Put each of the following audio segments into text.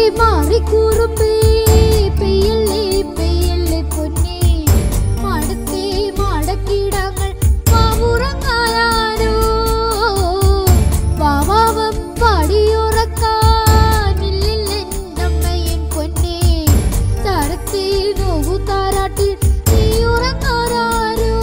മാറിക്കൂറുമ്പേ പെയ്യല്ലേ പെയ്യല്ലേ പൊന്നേ മാടത്തെ മാടക്കിടങ്ങൾ മാവുറങ്ങാനോ വാവാവം പാടിയുറക്കാനില്ലെന്നമ്മയൻ പൊന്നേ തരത്തെ നോവു താരാട്ടിൽ നീ ഉറങ്ങാനോ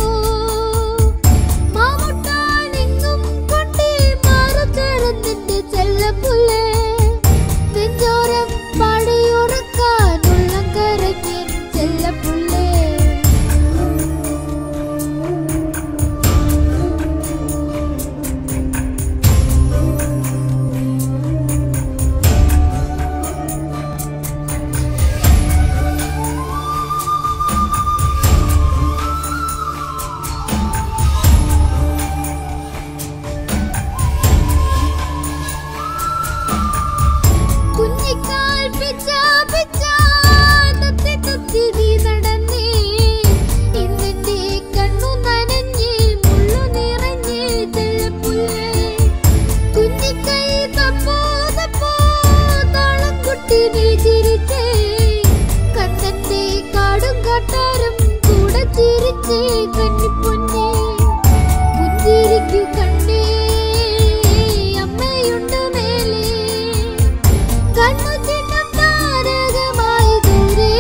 മാമുട്ടാനെങ്ങും കൊണ്ടേ മാറച്ചേർന്നിന്റെ ചെല്ലപ്പുല്ലേ നെഞ്ചോരം പാടിയുറക്കാനുള്ള കരഞ്ഞൻ ചെല്ലപ്പുല്ലേ കുഞ്ഞിക്കാൽ പിച്ച പിച്ച തത്തി തത്തി നീ നടന്നേ ഇന്നെന്റെ കണ്ണു നനഞ്ഞ് മുള്ളു നിറഞ്ഞ് ചെല്ലപ്പുല്ലേ കുഞ്ഞിക്കൈ തപ്പോ തപ്പോ താളം കുട്ടി നീ ചിരിച്ചേ കണ്ണന്റെ കാടും കാട്ടാരും കൂടെ ചിരിച്ചേ കന്നിപ്പൊന്നേ പുഞ്ചിരിക്കു കണ്ണേ അമ്മയുണ്ട് മേലേ കണ്ണു ചിന്നം താരകമായി ദൂരെ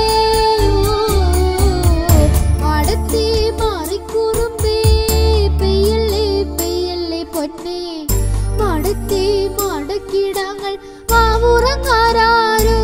മാടത്തെ മാറിക്കൂറുമ്പേ പെയ്യല്ലേ പെയ്യല്ലേ പൊന്നേ മാടത്തെ മാടക്കിടങ്ങൾ മാവുറങ്ങാനോ